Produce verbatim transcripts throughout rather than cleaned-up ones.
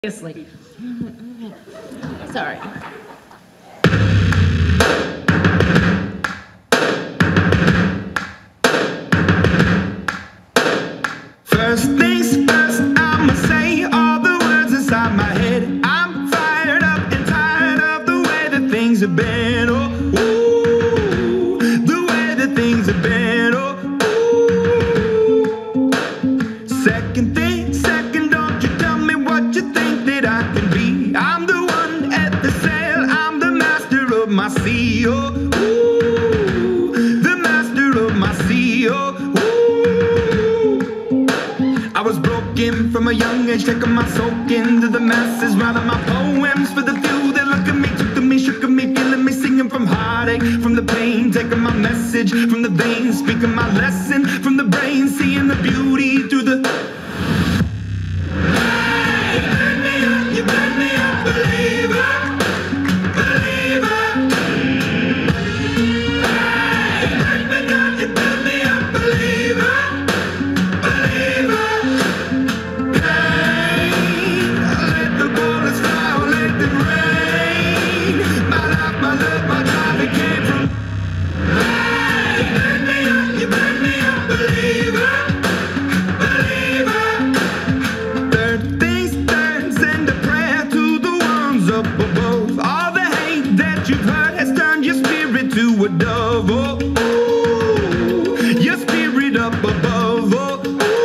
Seriously. Sorry. First things first, I'ma say all the words inside my head. I'm fired up and tired of the way that things have been. Oh, ooh, the way that things have been. Oh, ooh. Second thing, second, don't you tell me what you think that I can be. I'm the one at the sail, I'm the master of my sea. Oh, ooh, the master of my sea. Oh, I was broken from a young age, taking my soak into the masses, writing my poems for the few that look at me, took to me, shook at me, feeling me, singing from heartache, from the pain, taking my message from the veins, speaking my lesson from the brain, seeing the beauty through the. Hey, you burn me up, you burn me up, believer, believer. Hey, you burn me down, you burn me up, believer. To a dove, oh, ooh, your spirit up above, oh,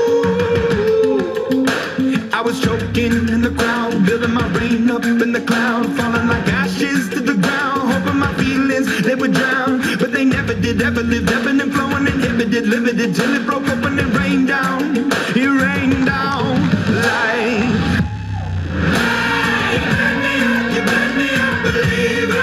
ooh. I was choking in the crowd, building my rain up in the cloud, falling like ashes to the ground, hoping my feelings, they would drown, but they never did, ever lived, ebbing and flowing, inhibited, limited, till it broke open and rained down, it rained down like. Hey, you burn me up, you burn me up, believer.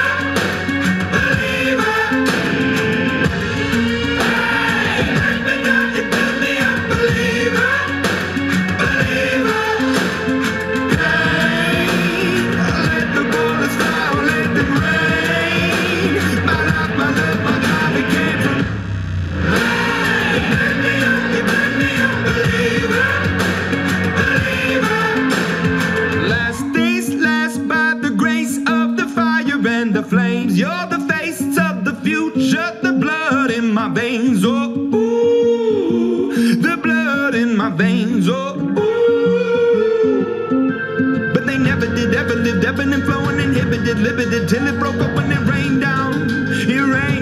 The flames, you're the face of the future, the blood in my veins, oh, ooh, the blood in my veins, oh, ooh. But they never did, ever lived, ebbing and flowing, inhibited, limited, till it broke up when it rained down, it rained.